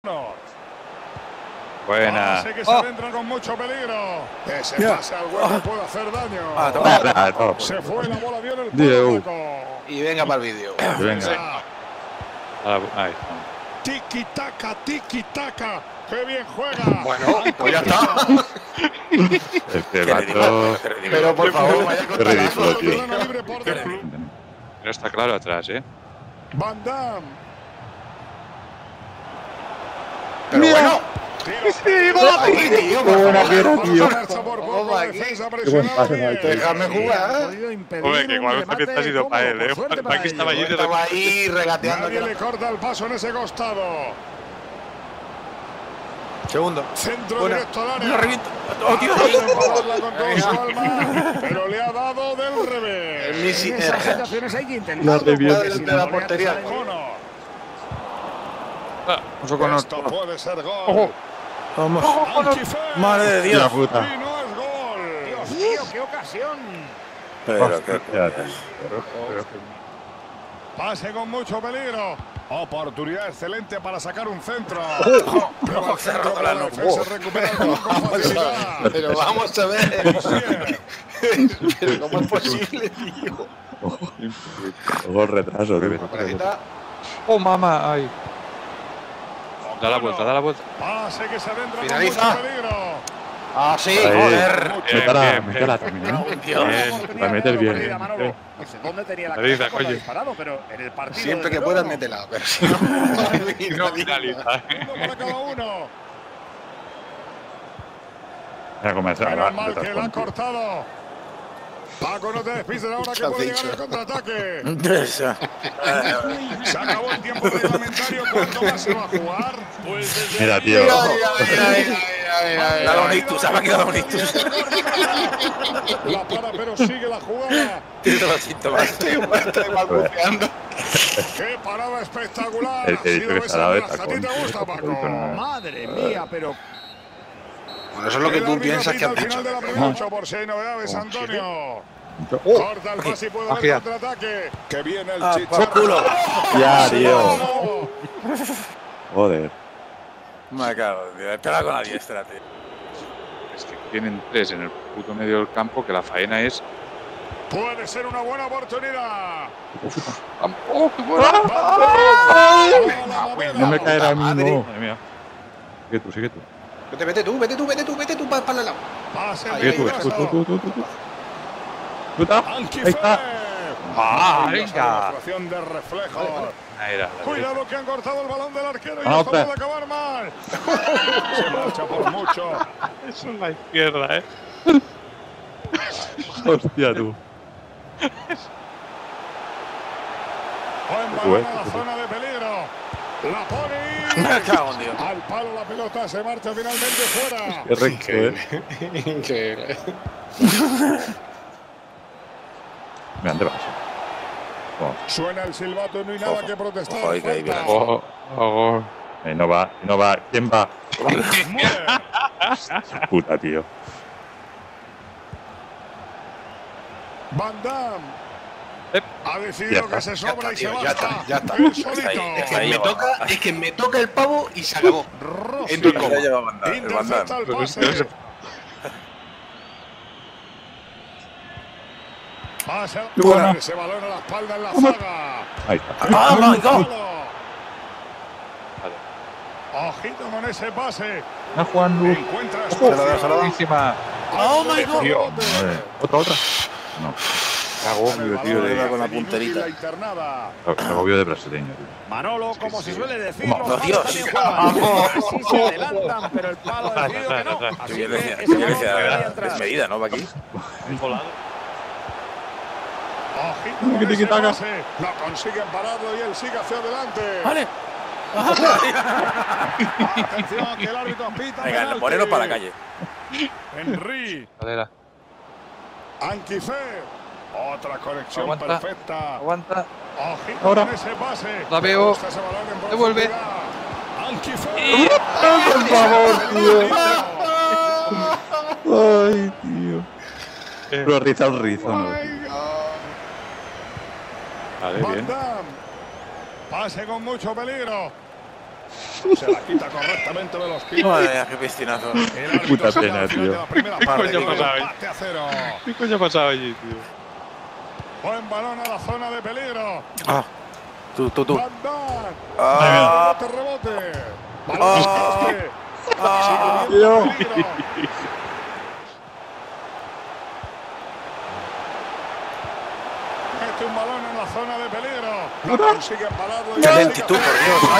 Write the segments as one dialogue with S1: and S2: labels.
S1: Buena.
S2: Que se entra con mucho peligro. Ese pase al hueco puede hacer daño. Se fue la bola bien el público.
S3: Y venga para el vídeo.
S1: Venga. Ahí
S2: Tiki-taka, tiki-taka. ¡Qué bien juega!
S3: Bueno, pues ya está.
S1: Este vato.
S3: Pero por favor, vaya con
S1: ridículo, tío.
S4: No está claro atrás,
S2: Van Damme.
S3: Pero bueno.
S1: ¡Qué buena que era, tío!
S2: ¡Qué buen pase, Maite!
S3: Déjame jugar.
S4: Hombre, que cuando está ha sido para él, Aquí estaba allí.
S3: Estaba ahí regateando.
S2: Nadie le corta el paso en ese costado.
S3: Segundo.
S2: Centro directo al área.
S3: ¡Lo reviento!
S2: ¡Oh, Dios! Pero le ha dado del revés.
S3: Ni siquiera.
S1: La reviento.
S3: De la portería.
S2: Esto puede ser gol.
S3: Vamos. Madre de Dios.
S1: La puta.
S2: Y no es gol.
S5: Dios mío, qué ocasión.
S3: Pero qué.
S2: Pase con mucho peligro. Oportunidad excelente para sacar un centro.
S3: Pero vamos a ver. Pero ¿cómo es posible, tío?
S1: Gol retraso, tío.
S4: ¡Oh, mamá! ¡Ay! Da la vuelta.
S2: Pase que se adentra.
S3: Finaliza.
S2: Con mucho peligro.
S3: Ah, sí, joder.
S1: Métela también. La metes bien.
S5: ¿Dónde tenía la
S4: Finaliza,
S5: cabeza cuando ha
S4: coño.
S5: disparado? Pero en el partido.
S3: Siempre que puedas, métela. Pero si no,
S4: No finaliza.
S2: Uno para cada uno.
S1: Voy a comenzar.
S2: Menos mal que la ha cortado. Paco, no te despistes ahora que puede llegar el contraataque. Se acabó el tiempo reglamentario. ¿Cuánto más se va a jugar? Pues
S1: Mira, tío.
S3: La Donictus, se me ha quedado Donictus.
S2: La para, pero sigue la jugada.
S3: Tiene todos los síntomas. Estoy balbuceando.
S2: ¡Qué parada espectacular!
S1: El que dice que se ha dado esta
S2: ¿A ti te gusta, Paco?
S5: Madre mía, pero.
S3: Bueno, eso es lo que tú piensas que has
S2: al
S3: dicho.
S2: final de la primera 8 por si hay novedades, Antonio. Corta el pase y puede haber contraataque. Que viene el Chicharro.
S1: Ya, tío. Joder.
S3: Me cago, tío. Espera con la diestra, tío.
S4: Es que tienen 3 en el puto medio del campo, que la faena es...
S2: Puede ser una buena oportunidad.
S4: ¡Oh, qué buena!
S1: No me caerá a mí,
S3: Madre.
S1: no.
S4: Madre mía.
S1: Sigue tú.
S3: Vete tú para el lado.
S2: Pase
S1: Sigue tú. Ahí está.
S4: ¡Ah, venga!
S2: Demostración de reflejos.
S4: Ahí era.
S2: Cuidado que han cortado el balón del arquero y
S1: Ah,
S2: esto puede acabar mal. Se marcha por mucho.
S4: Eso es la izquierda,
S1: Hostia, tú.
S2: Buen balón a la zona de peligro. La pone y...
S3: Me cago en Dios.
S2: Al palo la pelota se marcha finalmente fuera.
S1: Qué recto,
S3: Increíble.
S1: Mira, ¿dónde vas?
S2: Suena el silbato y no hay nada que protestar.
S3: Ojo, que ahí viene.
S4: ¡Oh!
S1: No va. ¿Quién va?
S2: Muere.
S1: Puta, tío.
S2: Van Damme. Ha decidido que se sobra y se
S3: Ya
S2: baja.
S3: está.
S2: Él solito.
S3: Es que me toca el pavo y se acabó. Entro en coma.
S2: Intercepta el pase. Pasa.
S1: Buena.
S2: Ese balón a la espalda en la zaga.
S1: Ahí está.
S3: ¡Oh, my God!
S2: Ojito con ese pase.
S1: Está jugando.
S2: Encuentra
S4: Buenísima.
S3: ¡Oh, my God!
S4: Tío,
S1: ¿Otra? No.
S4: agobio, tío, de...
S3: con la punterita.
S1: Agobio de brasileño, tío.
S5: Manolo, como se suele decir,
S1: Vamos.
S5: los
S3: Dios.
S5: malos también juegan. Así se adelantan, pero el palo ha decidido que no. Así que ese balón queda ahí atrás.
S3: Desmedida, ¿no? Va aquí.
S2: Ojito con ese pase. Lo consiguen parado y él sigue hacia adelante.
S3: Vale.
S2: Atención, que el árbitro pita.
S3: Venga, el moreno para la calle.
S2: Henry.
S4: Cadera.
S2: Anquifé. Otra conexión
S4: Aguanta.
S2: perfecta.
S4: Aguanta.
S2: Ojito
S1: Ahora.
S2: con ese pase.
S4: La veo.
S2: Gusta ese balón en
S4: Devuelve.
S2: profundidad. Anquifé.
S1: Por favor, tío. Ay, tío. Lo riza un rizo, ¿no?
S4: Vale,
S2: Van
S4: bien.
S2: Damme. Pase con mucho peligro. Se la quita correctamente de los pies.
S3: Madre, qué piscinazo.
S1: Puta pena, tío.
S4: ¿Qué coño ha pasado allí? ¿Qué coño ha pasado allí, tío?
S2: Buen balón a la zona de peligro.
S3: Ah, tú.
S2: Van Dijk.
S3: Ah.
S2: Rebote.
S3: Ah.
S2: Ah. Mete un balón en la zona de peligro. No consigue pararlo.
S3: Qué lentitud, por Dios. Ahí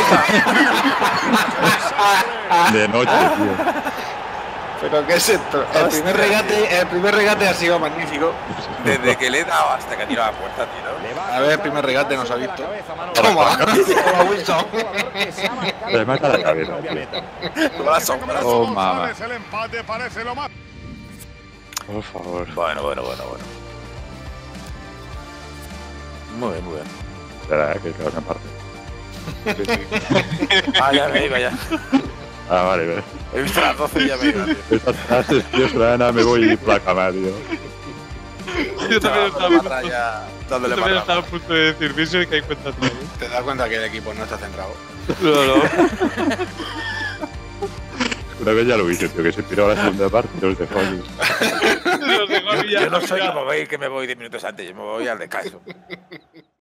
S3: está.
S1: De noche, tío.
S3: Pero qué es esto. El primer regate ha sido magnífico. Desde que le he dado hasta que ha tirado la puerta, tío. A ver, el primer regate nos ha visto. Toma. Toma, Wilson.
S1: Le marca la cabeza.
S3: Toma la sombra.
S4: Oh, mamá.
S2: El empate parece lo más.
S4: Por favor.
S3: Bueno. Muy bien.
S1: Espera, que claro, en parte.
S3: Ah, ya me iba ya.
S1: Ah, vale.
S3: He visto las 12 y ya me iba, tío.
S1: Estas frases, tío, Solana, me voy por la cama, tío.
S4: Yo también estaba a punto de decir, Viso, que hay cuenta todo.
S3: Te das cuenta que el equipo no está centrado.
S4: No.
S1: Una vez ya lo hice, tío, que se piró a la segunda parte y los dejó aquí.
S3: Yo no soy como veis que me voy 10 minutos antes, yo me voy al descanso.